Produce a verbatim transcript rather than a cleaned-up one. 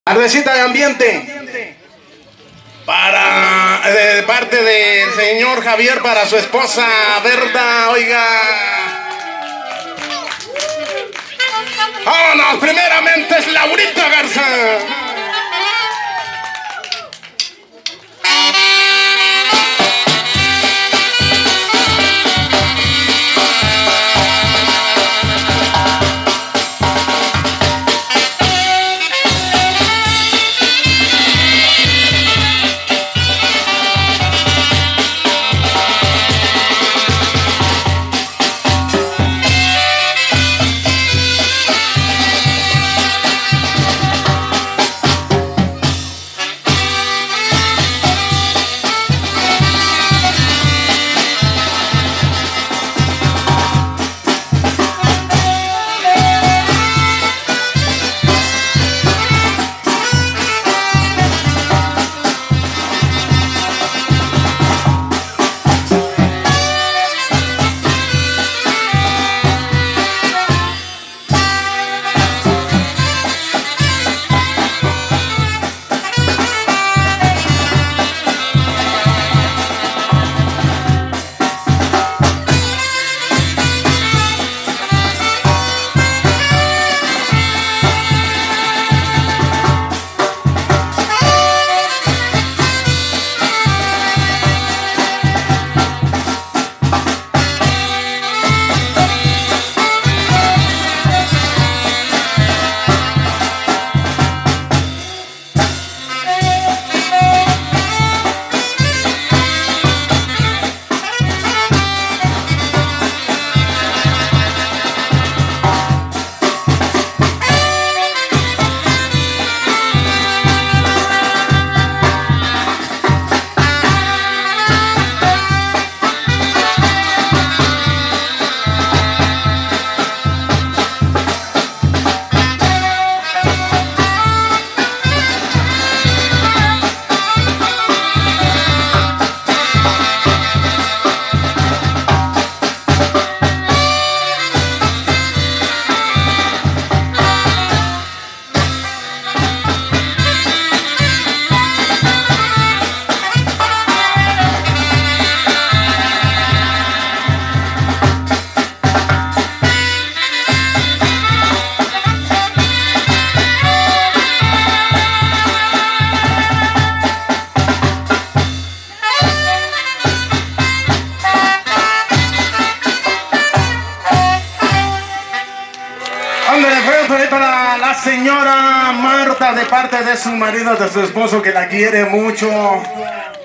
Tardecita de ambiente para de parte del señor Javier para su esposa Berta, oiga. Vámonos, primeramente es Laurita Garza. Para la señora Marta de parte de su marido, de su esposo que la quiere mucho.